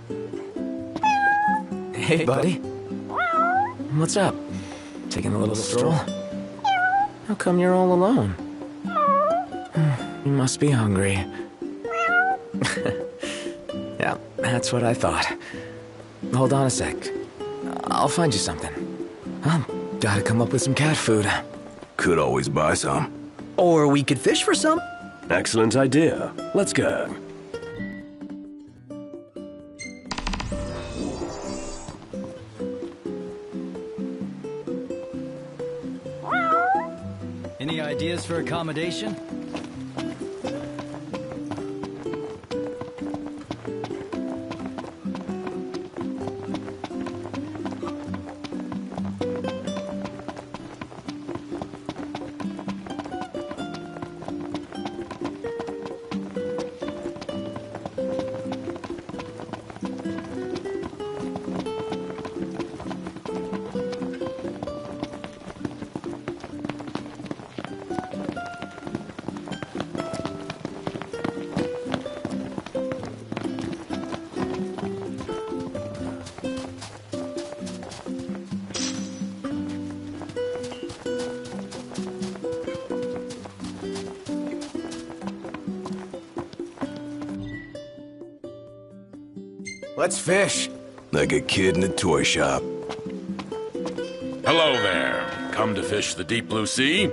Hey, buddy. What's up? Taking a little stroll? How come you're all alone? You must be hungry. Yeah, that's what I thought. Hold on a sec. I'll find you something. Gotta come up with some cat food. Could always buy some. Or we could fish for some. Excellent idea. Let's go. Any ideas for accommodation? Let's fish. Like a kid in a toy shop. Hello there. Come to fish the deep blue sea?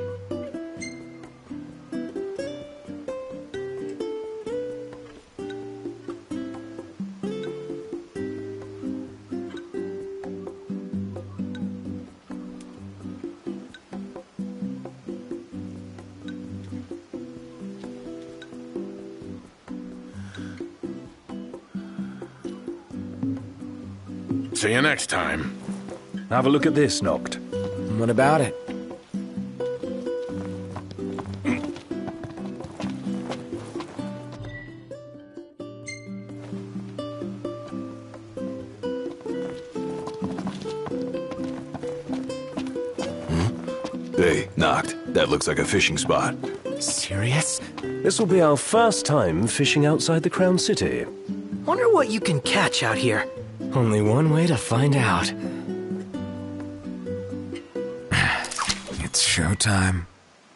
See you next time. Have a look at this, Noct. What about it? Hey, Noct. That looks like a fishing spot. Serious? This will be our first time fishing outside the Crown City. Wonder what you can catch out here. Only one way to find out. It's showtime.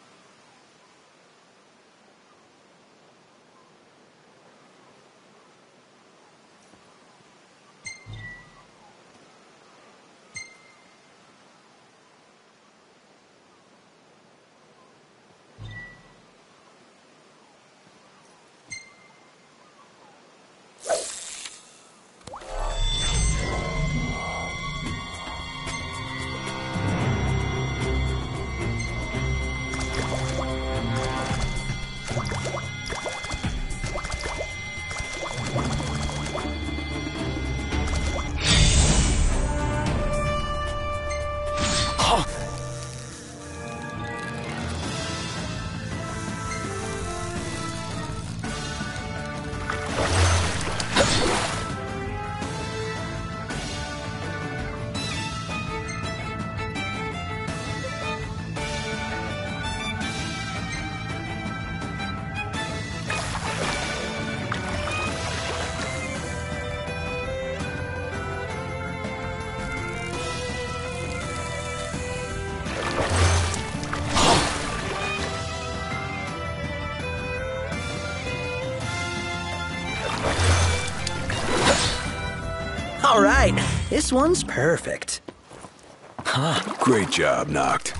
All right, this one's perfect. Great job, Noct.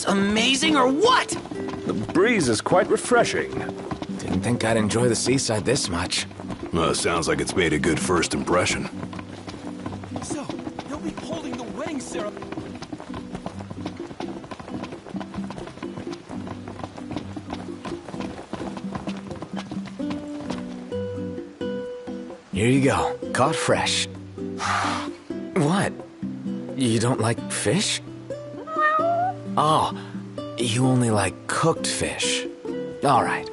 amazing or what? The breeze is quite refreshing. Didn't think I'd enjoy the seaside this much. Well, sounds like it's made a good first impression. So, they'll be holding the wedding ceremony. Here you go, caught fresh. What? You don't like fish? Oh, you only like cooked fish. All right.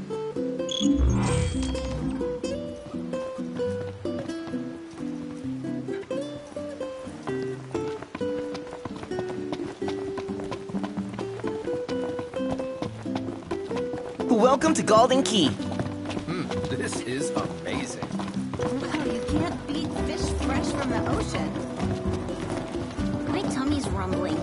Welcome to Galdin Quay. This is amazing. Wow, you can't beat fish fresh from the ocean. My tummy's rumbling.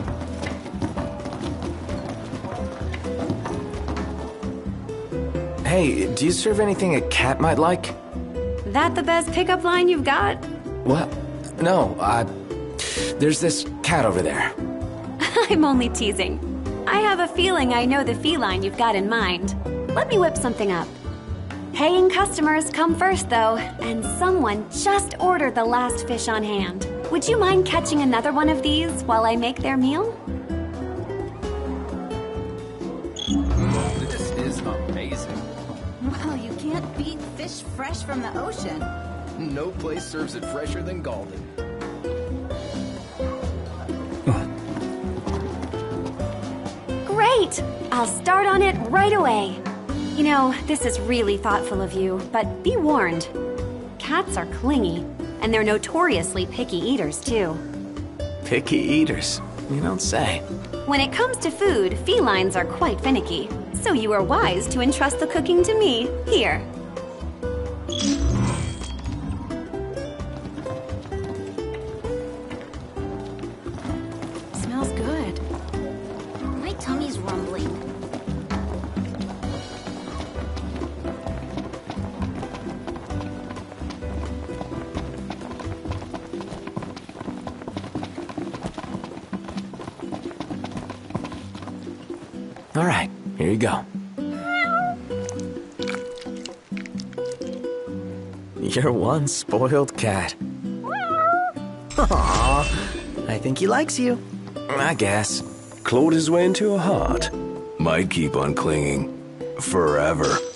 Hey, do you serve anything a cat might like? That the best pickup line you've got? What? No, there's this cat over there. I'm only teasing. I have a feeling I know the feline you've got in mind. Let me whip something up. Paying customers come first, though, and someone just ordered the last fish on hand. Would you mind catching another one of these while I make their meal? This is amazing. Wow, you can't beat fish fresh from the ocean. No place serves it fresher than Galdin. Great! I'll start on it right away. You know, this is really thoughtful of you, but be warned. Cats are clingy, and they're notoriously picky eaters, too. Picky eaters, you don't say. When it comes to food, felines are quite finicky, so you are wise to entrust the cooking to me. Here. Smells good. My tummy's rumbling. All right, here you go. You're one spoiled cat. Aww, I think he likes you. I guess. Clawed his way into your heart. Might keep on clinging. Forever.